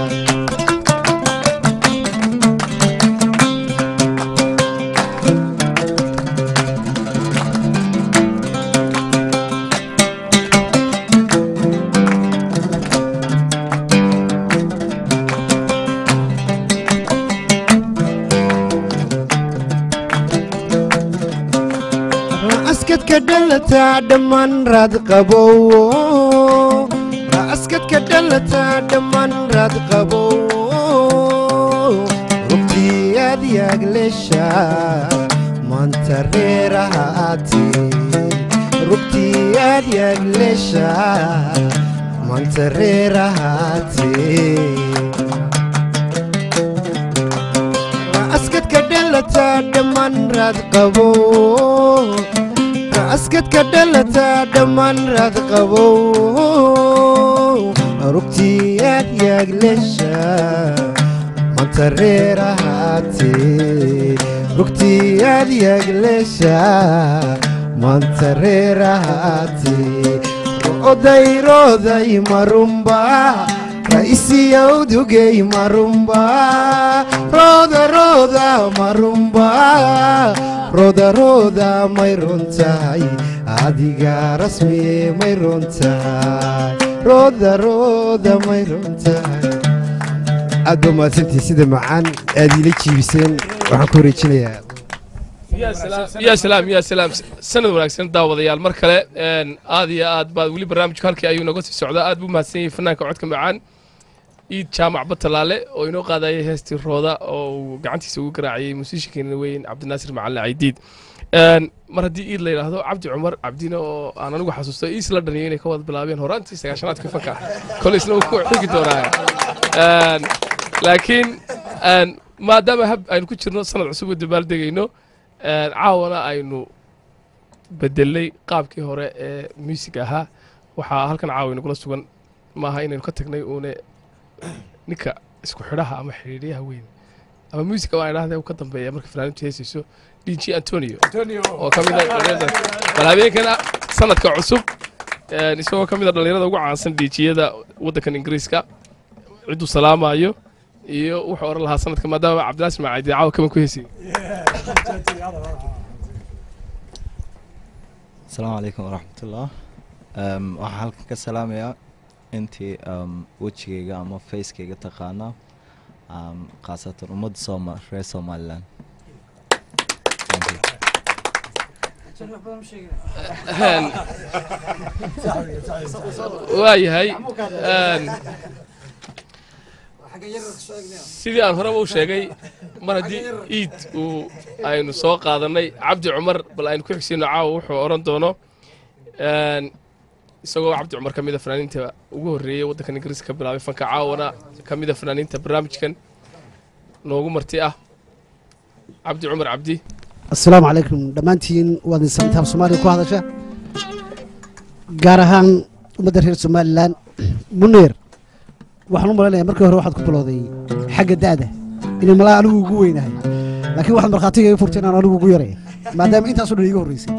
kadhalata dhammaan raad qabow askad ka dhalata dhammaan raad qabow rugtii aad yaagleesha maanta reeraha aati rugtii aad yaagleesha maanta reeraha aati askad ka dhalata dhammaan raad qabow askad ka dhalata dhammaan raad qabow rugtii aad yaagleesha maanta reeraha aati rugtii aad yaagleesha maanta reeraha aati roday roday marumba raisiyowdugey marumba roda roda marumba roda roda may runtahay adiga rasmiye may runtahay roda roda may runtahay aad baa mahadsantihiin sida macaan aad iila jiibiseen waxaan ku wareejinayaa يا سلام يا سلام سند wanaagsan daawadayaal mar kale een aad iyo aad baad wali barnaamijka halkii ayuu naga sii socdaa aad buu mahadsan yahay fanaanka codka macaan iid jaamac batalaale oo inoo qaadayay heestii rooda oo gacantiisa ugu garaaciyay muusiishigeena weyn cabdinaasir macalin caydiid een mar haddii iid la yidhaahdo cabdi cumar cabdina oo aan anigu xasuusto iis la dhaniyay inay ka wada bilaabeen horaantii sagaashanaadka fanka kole isna uu ku xigi doonaa een laakiin een maadaama hab aynu ku jirno sanad cusub oo dabaaldegayno caawana aynu bedelay qaabkii hore ee music ahaa waxaa halkan caawa inagula sugan maaha inaynu ka tagnay uune ninka isku xidhaha ama xidhiidhyaha weyn ama music waa idhaahda uu ka dambeeya marka fanaaniintu heesayso d j antonio oo ka mid ah bal habeenkana sanadka cusub isagoo ka mid ah dhallinyarada ugu caansan djyada waddankan ingiriiska cidduu salaamayo iyo wuxuu oran lahaa sanadka maadaama cabdinaasir macaydi caawa kaban ku heesayay السلام عليكم ورحمة الله waxaan halkan ka salaamayaa intii wejigayga ama facekayga taqaana khaasatan ummadda sooma reer somaliland waayahay sidii aan horeba u sheegay mar haddii iid uu aynu soo qaadanay cabdi cumar bal aynu ku xigsiino caawa wuxuu oran doono isagoo cabdi cumar ka mid a fanaaniinta ugu horreeyey waddankan ingiriiska ka bilaabay fanka caawana ka mid a fanaaniinta barnaamijkan noogu marti ah cabdi cumar cabdi assalaamu calaykum dhammaantiin waad insaantaab soomaaliya ku hadasha gaar ahaan ummadda reer somalilan muneer waxaan u malaynayaa markii hore waxaad ku bilowday xagga da'da inay malaa anigu ugu weynahay laakiin waxaad markhaatiga iga furtay inaan anigu ugu yaray maadaama intaasoo dhan iga horreysay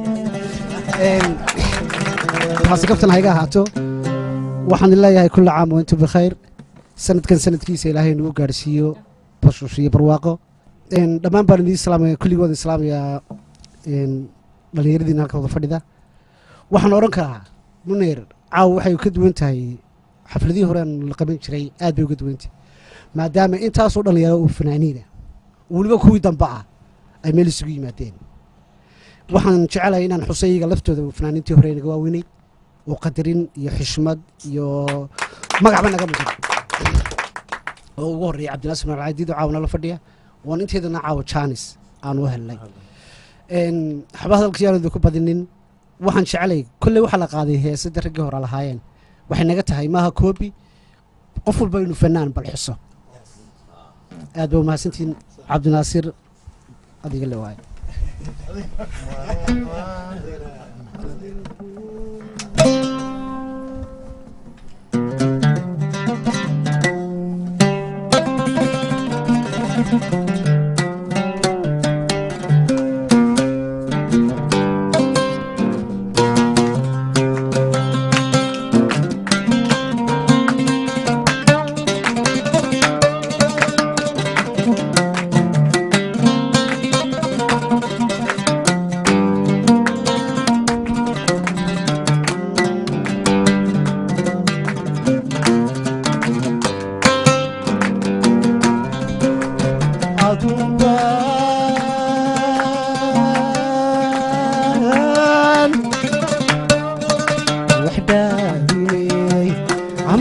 taasi kabtan ha iga ahaato waxaan leeyahay kulla caam wa intum bikhayr sanadkan sanadkiisa ilaahay nagu gaadhsiiyo bashush iyo barwaaqo dhammaan baan idiin salaamaya kulligii waad islaamayaa dhallinyaradiina halka wada fadhida waxaan odhan karaa muneer caawa waxay ka duwan tahay xafladihii hore aan la qaban jiray aad bay uga duwantay maadaama intaasoo dhallinyaro oo fanaaniina weliba kuwii dambe ah ay meel isugu yimaadeen waxaan jecelahay inaan xusayga laftooda fanaaniintii hore naga waaweynay oo qadarin iyo xishmad iyo magacba naga mudan oo ugu horreeya cabdinaasir macalin caydiid oo caawana la fadhiya waan inteedana caawa jaanis aan u helnay waxba hadalka yaanadu ku badinin waxaan jecelay kolley waxaa la qaaday heesada raggii hore lahaayeen waxay naga tahay maaha koobi qof walba inuu fanaan bal xuso aad baa umahadsantihiin cabdinaasir adiga le waaye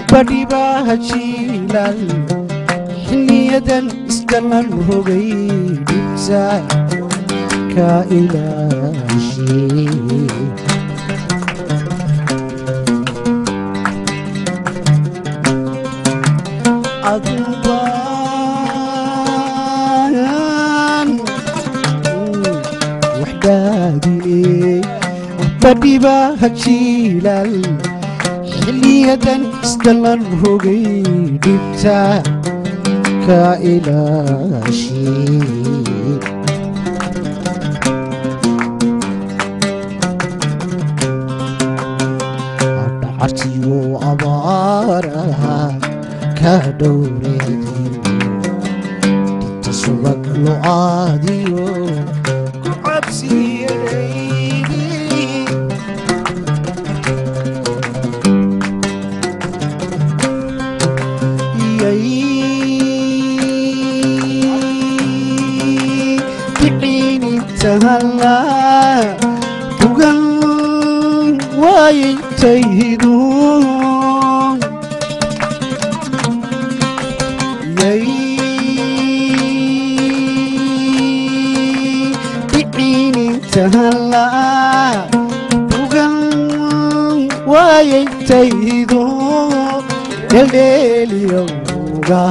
badhibaha jiilal xiliyadan isdalan rogay dhibta ka ilaashee adubaan waxdaadine badhibaha jiilal xiliyadan isdalan rogay dhibta ka ilaashee dhacartiyo abaaraha ka dhowreedin dinta subag lo-aadiyo ku cabsiyadaydi yay biciinintahalla bugan waayintayhidu yay biciinintahalla bugan waayintayhidu dheldheeliyowga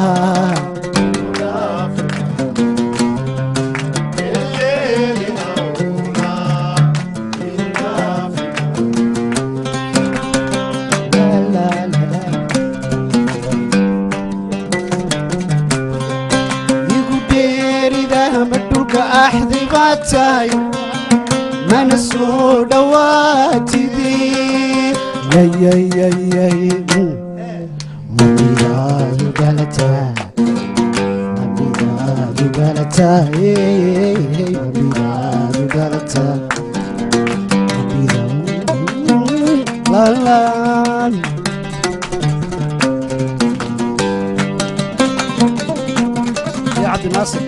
أحذي باتاي ما نسو دواتدي يا يا يا يا مبيدا يقالتا مبيدا يقالتا مبيدا يقالتا مبيدا لا لا يا عبد الناصر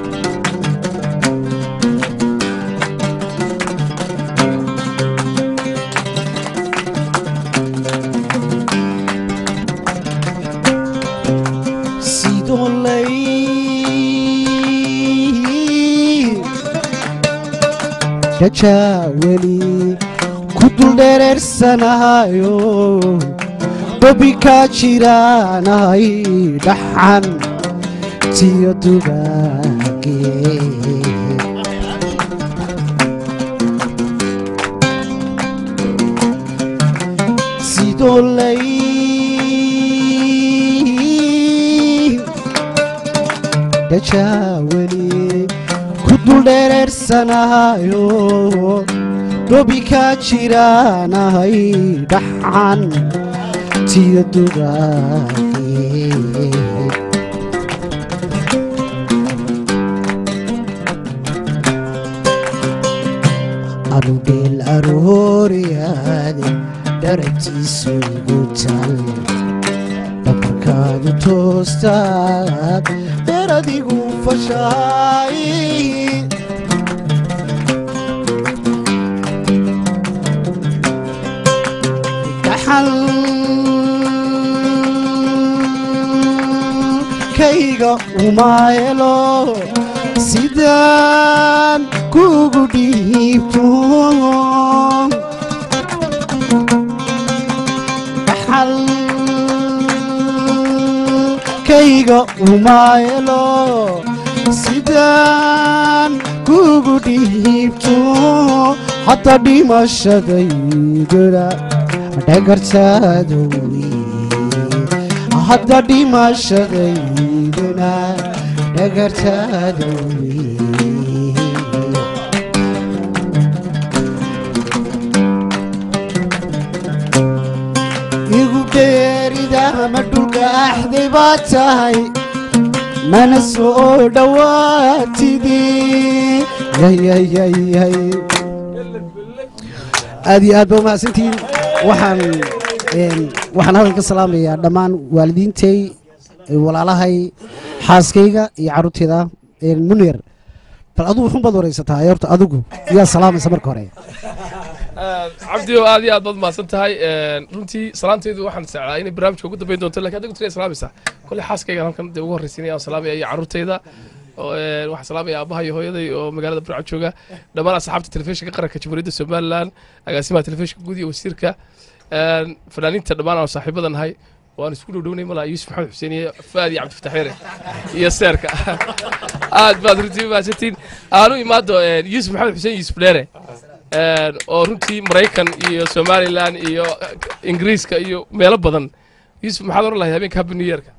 jaweli kudul dhereersanahayo dobi ka jiraanahay dhaxan tiyo dugaage sidolay jaweli kudul dhereersanahayo dobi ka jiraanahay dhaxan tiyo dugaage anudheel arooriyaade dharagtiisu igu tal dhabarkaadu toostaad dheer adigu fashaay kayga umaelo sidaan kugu dhiibto dhaxal kayga umaelo sidaan kugu dhiibto hata dhimashadayduna dhagartaadowi hadda dhimashadayduna dhagartaadowi igu dheerida ma dhulka axday baa tahay mana soo dhawaatidii yayayayay aad iyo aad ba umahadsantihiin waxaan waxaan halkan ka salaamayaa dhammaan waalidiintay walaalahay xaaskayga iyo carruurtayda munir bal adugu wuxuun baad waraysataa horta adigu yaa salaamaysa marka hore cabdi oo aad iyo aad baad mahadsan tahay runtii salaantaydu waxaan jeclaa inay barnaamijka ugu dambeyn doonto laakiin adigu tira salaamaysaa kolley xaaskayga halkan dee ugu horreysiinaya aan salaamaya iyo carruurtayda waxaan salaamaya aabbaha iyo hooyaday oo magaalada burco jooga dhammaan asxaabta telefishinka qaranka jamhuuriyadda somalilan agaasimaha telefishinka guud iyo wasiirka fanaaniinta dhammaan aan saaxiibada nahay waan isku dhowdhownay malaa yuusuf maxamed xuseen iyo faad iyo cabdifataax yare iyo seerka aad baad runtii mahadsantiin aanu imaado yuusuf maxamed xuseen yuusuf dheere oo runtii maraykan iyo somalilan iyo ingiriiska iyo meelo badan yuusuf maxaad oran lahay habeenka happy new yearka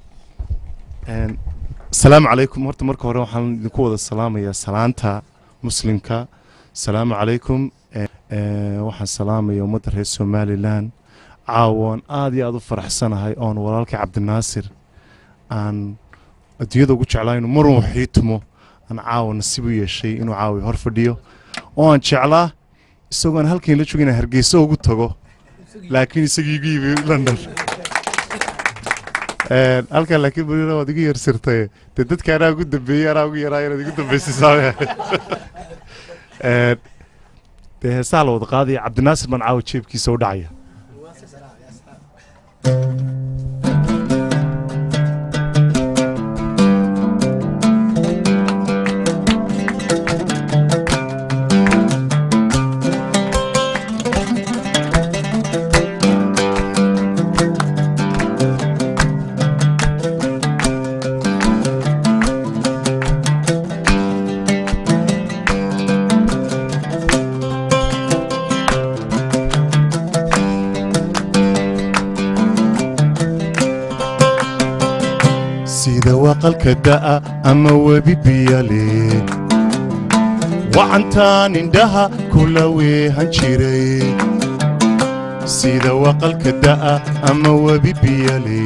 السلام عليكم horta marka hore waxaan idinku wada salaamayaa salaanta muslimka salaamu calaykum waxaan salaamayaa ummadda reer somalilan caawan aad iyo aad u faraxsanahay oon walaalkay cabdinaasir aan adduunyada ugu jeclaa inuu marun waxiitumo aan caawa nasiib u yeeshay inuu caawi hor fadhiyo oo aan jeclaa isagoon halkan la joogin hargeysa ugu tago laakiin isagii igu yimi london halkan laakiin barina waad igu yarsirtay dee dadka anaa ugu dambeeyey anaa ugu yaraa inaad igu dambaysisaa dee heesaa la wada qaadaya cabdinaasir baan caawa jeebkiisa u dhacaya sida waqalka da'a ama webi biyale wacantaan indhaha kula weehan jiray sida waqalka da'a ama webi biyale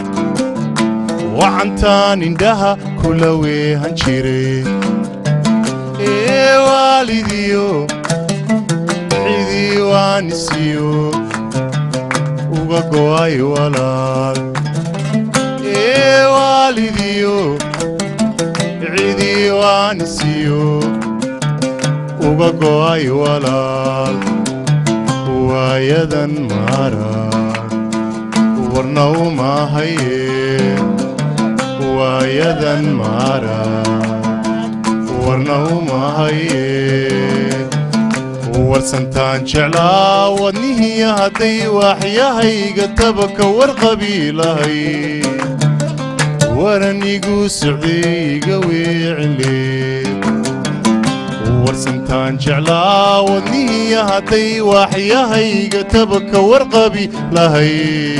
wacantaan indhaha kula weehan jiray ee waalidiyo cidii waanisiyo uga go'ay walaal waalidiyo cidii waanisiyo uga go'ay walaal waayadan maarag warna uma haye waayadan maarag warna uma haye warsantaan jeclaa wadnihii hadday waaxyahayga tabaka warqabiilahay waranigu socdayga weecile warsantaan jeclaa wadnihii hadday waaxyahayga tabaka warqabi lahay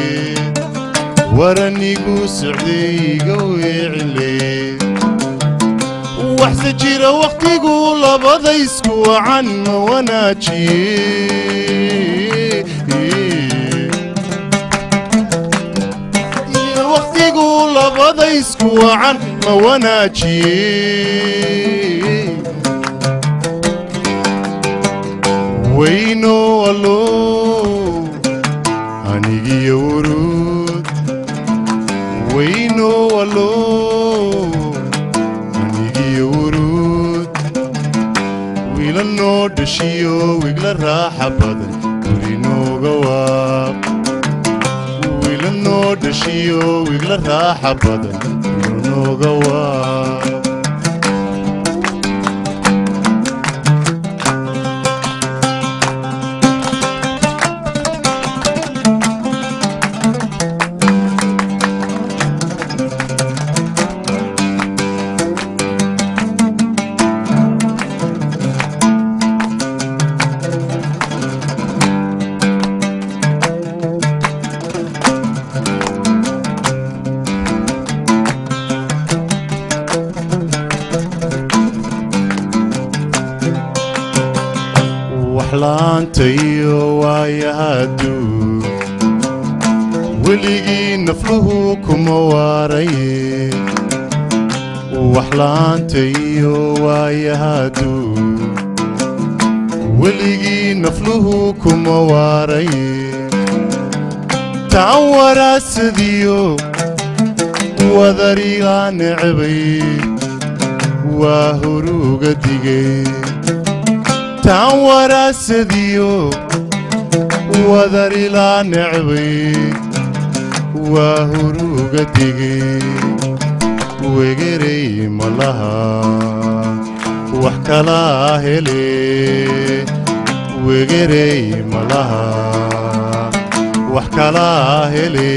waranigu socdayga weecile waxse jira wakhtigu labada isku wacan ma wanaajiye wakhtigu labada isku wacan ma wanaajiye weyno allo anigiyo urud weyno allo anigiyo urud wiila noo dhashiyo wigla raaxa badan guri nooga waab noo dhashiyo wigla raaxa badan nooga waa waxlaantayo waayahaadu weligii nafluhu kuma waaraye waxlaantayo waayahaadu weligii nafluhu kuma waaraye taan waraasadiyo wadariilaa necbay waa horuga digay taan waraasadiyo wadar ilaa necbay waa huruga tegey wegerey malaha wax kalaa hele wegerey malaha wax kalaa hele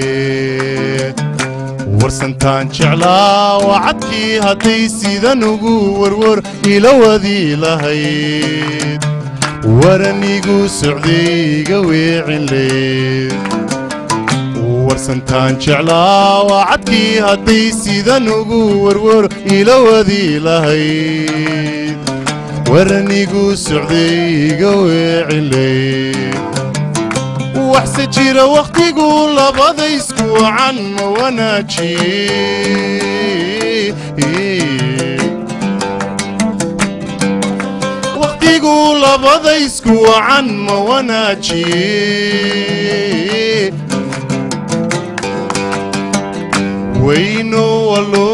warsantaan jeclaa wacadkii hadday sidan ugu warwar ila wadii lahayd waranigu socday iga weecin leed warsantaan jeclaa wacadkii hadday sidan ugu warwar ila wadii lahayd waranigu socday iga weecin leed waxse jira wakhtigu labada isku wacan ma wanaajiye wakhtigu labada isku wacan ma wanaajiye wayno wallo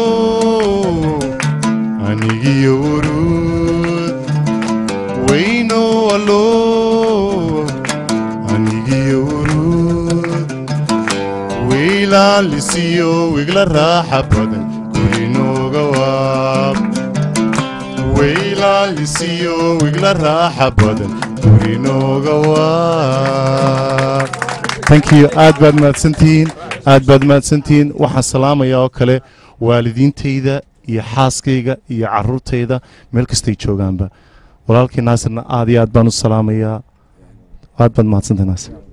anigiyo urud wayno wallo anigiyo urud weylaan lisiyo wigla raaxa badan gurinooga waab weylaan lisiyo wigla raaxa badan gurinooga waab thank you aad baad mahadsantihiin aad baad mahadsantihiin waxaan salaamayaa oo kale waalidiintayda iyo xaaskayga iyo carruurtayda meel kastay joogaanba walaalkii naasirna aad iyo aad baan u salaamayaa aad baad mahadsantahay naasir